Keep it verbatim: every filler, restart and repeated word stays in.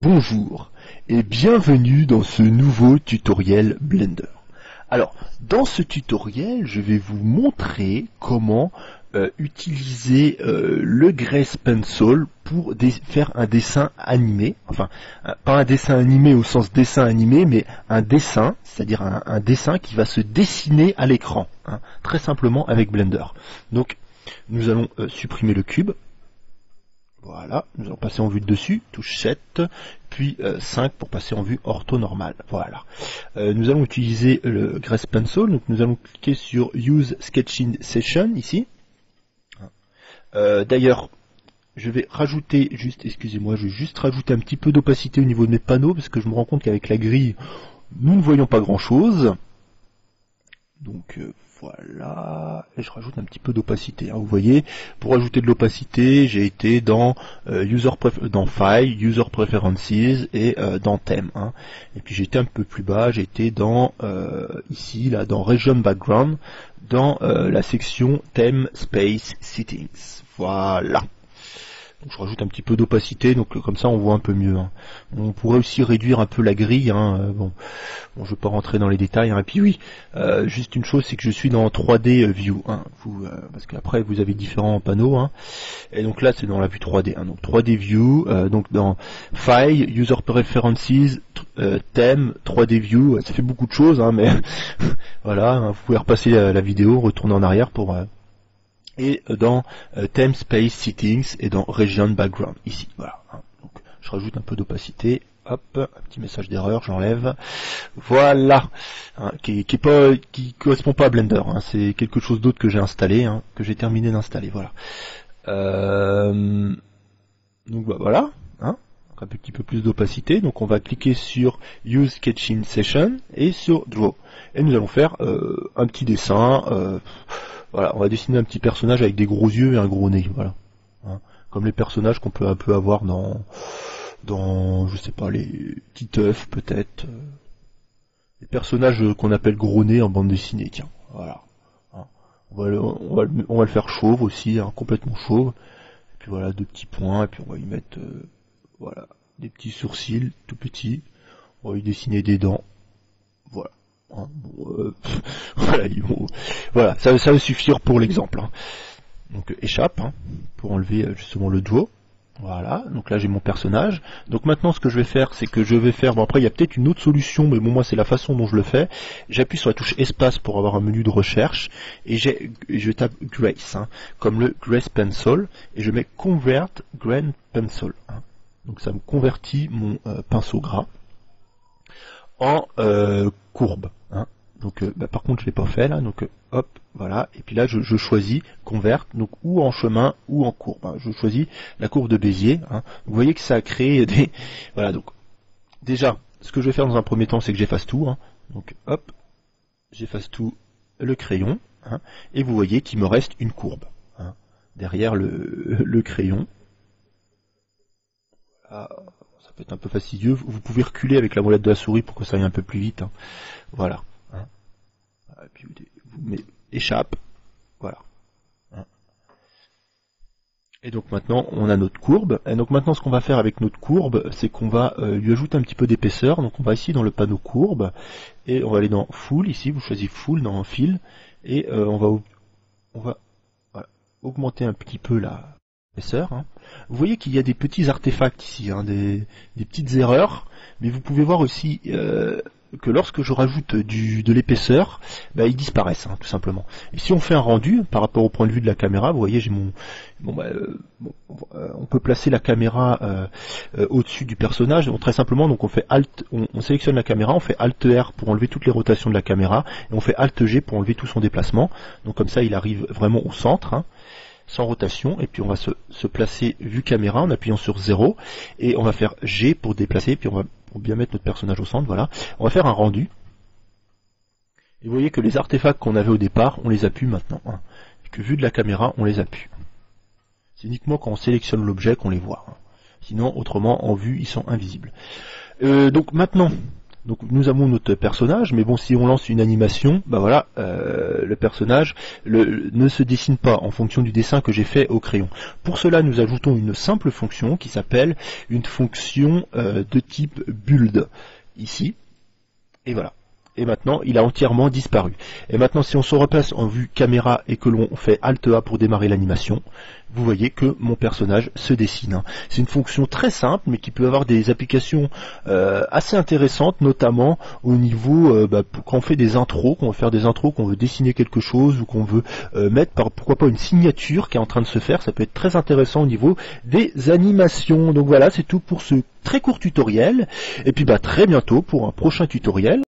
Bonjour et bienvenue dans ce nouveau tutoriel Blender. Alors, dans ce tutoriel, je vais vous montrer comment euh, utiliser euh, le Grace Pencil pour faire un dessin animé. Enfin, un, pas un dessin animé au sens dessin animé, mais un dessin, c'est-à-dire un, un dessin qui va se dessiner à l'écran, hein, très simplement avec Blender. Donc, nous allons euh, supprimer le cube. Voilà, nous allons passer en vue de dessus, touche sept, puis euh, cinq pour passer en vue orthonormale. Voilà. Euh, nous allons utiliser le Grace Pencil, donc nous allons cliquer sur Use Sketching Session ici. Euh, D'ailleurs, je vais rajouter, juste, excusez-moi, je vais juste rajouter un petit peu d'opacité au niveau de mes panneaux, parce que je me rends compte qu'avec la grille, nous ne voyons pas grand-chose. Donc euh, voilà, et je rajoute un petit peu d'opacité. Hein. Vous voyez, pour ajouter de l'opacité, j'ai été dans euh, User dans File, User Preferences et euh, dans Theme. Hein. Et puis j'étais un peu plus bas, j'ai été dans euh, ici, là, dans Region Background, dans euh, la section Theme Space Settings. Voilà. Donc je rajoute un petit peu d'opacité, donc comme ça on voit un peu mieux. Hein. On pourrait aussi réduire un peu la grille. Hein. Euh, bon. Bon, je ne vais pas rentrer dans les détails. Hein. Et puis oui, euh, juste une chose, c'est que je suis dans trois D View. Hein. Vous, euh, parce qu'après vous avez différents panneaux. Hein. Et donc là c'est dans la vue trois D. Hein. Donc trois D View, euh, donc dans File, User Preferences, euh, Theme, trois D View. Ça fait beaucoup de choses, hein, mais voilà. Hein, vous pouvez repasser la, la vidéo, retourner en arrière pour. Euh, et dans euh, Theme Space Settings et dans Region Background ici. Voilà. Hein. Donc je rajoute un peu d'opacité. Hop, un petit message d'erreur, j'enlève. Voilà, hein, qui, qui est pas, qui correspond pas à Blender. Hein, c'est quelque chose d'autre que j'ai installé, hein, que j'ai terminé d'installer. Voilà. Euh, donc bah, voilà, hein, un petit peu plus d'opacité. Donc on va cliquer sur Use Sketching Session et sur Draw. Et nous allons faire euh, un petit dessin. Euh, voilà, on va dessiner un petit personnage avec des gros yeux et un gros nez. Voilà, hein, comme les personnages qu'on peut un peu avoir dans dans, je sais pas, les Titeuf peut-être, euh, les personnages qu'on appelle gros nez en bande dessinée, tiens, voilà. Hein. On, va le, on, va le, on va le faire chauve aussi, hein, complètement chauve, et puis voilà, deux petits points, et puis on va y mettre, euh, voilà, des petits sourcils, tout petits, on va y dessiner des dents, voilà. Hein, bon, euh, voilà, ils vont, voilà, ça, ça va suffire pour l'exemple. Hein. Donc échappe, hein, pour enlever justement le doigt. Voilà, donc là j'ai mon personnage. Donc maintenant ce que je vais faire, c'est que je vais faire, bon après il y a peut-être une autre solution, mais bon moi c'est la façon dont je le fais. J'appuie sur la touche espace pour avoir un menu de recherche, et j'ai, je tape Grace, hein, comme le Grace Pencil, et je mets Convert Grain Pencil. Hein. Donc ça me convertit mon euh, pinceau gras en euh, courbe. Hein. Donc euh, bah, par contre je l'ai pas fait là, donc euh, hop, voilà, et puis là je, je choisis convert, donc ou en chemin ou en courbe. Hein. Je choisis la courbe de Bézier. Hein. Vous voyez que ça a créé des. Voilà, donc déjà, ce que je vais faire dans un premier temps, c'est que j'efface tout. Hein. Donc hop, j'efface tout le crayon, hein, et vous voyez qu'il me reste une courbe, hein, derrière le, le crayon. Voilà. Ça peut être un peu fastidieux. Vous pouvez reculer avec la molette de la souris pour que ça aille un peu plus vite. Hein. Voilà. Hein. Et puis vous mettez échappe. Voilà. Hein. Et donc maintenant on a notre courbe. Et donc maintenant ce qu'on va faire avec notre courbe, c'est qu'on va euh, lui ajouter un petit peu d'épaisseur. Donc on va ici dans le panneau courbe et on va aller dans Full. Ici vous choisissez Full dans Fill et euh, on va on va voilà, augmenter un petit peu la épaisseur. Hein. Vous voyez qu'il y a des petits artefacts ici, hein, des, des petites erreurs, mais vous pouvez voir aussi euh, que lorsque je rajoute du, de l'épaisseur, bah, ils disparaissent, hein, tout simplement. Et si on fait un rendu par rapport au point de vue de la caméra, vous voyez, j'ai mon, bon, bah, euh, bon, euh, on peut placer la caméra euh, euh, au-dessus du personnage. Donc très simplement, donc on fait Alt, on, on sélectionne la caméra, on fait Alt R pour enlever toutes les rotations de la caméra, et on fait Alt G pour enlever tout son déplacement. Donc comme ça, il arrive vraiment au centre. Hein, sans rotation, et puis on va se, se placer vue caméra en appuyant sur zéro, et on va faire G pour déplacer, puis on va pour bien mettre notre personnage au centre, voilà. On va faire un rendu, et vous voyez que les artefacts qu'on avait au départ, on les a pu maintenant, hein, et que vue de la caméra, on les a pu. C'est uniquement quand on sélectionne l'objet qu'on les voit, hein. Sinon, autrement, en vue, ils sont invisibles. Euh, donc maintenant, Donc nous avons notre personnage, mais bon, si on lance une animation, bah voilà, euh, le personnage le, ne se dessine pas en fonction du dessin que j'ai fait au crayon. Pour cela, nous ajoutons une simple fonction qui s'appelle une fonction euh, de type build, ici, et voilà. Et maintenant, il a entièrement disparu. Et maintenant, si on se replace en vue caméra et que l'on fait Alt A pour démarrer l'animation, vous voyez que mon personnage se dessine. C'est une fonction très simple, mais qui peut avoir des applications euh, assez intéressantes, notamment au niveau, euh, bah, quand on fait des intros, qu'on veut faire des intros, qu'on veut dessiner quelque chose, ou qu'on veut euh, mettre, par, pourquoi pas, une signature qui est en train de se faire, ça peut être très intéressant au niveau des animations. Donc voilà, c'est tout pour ce très court tutoriel. Et puis bah très bientôt pour un prochain tutoriel.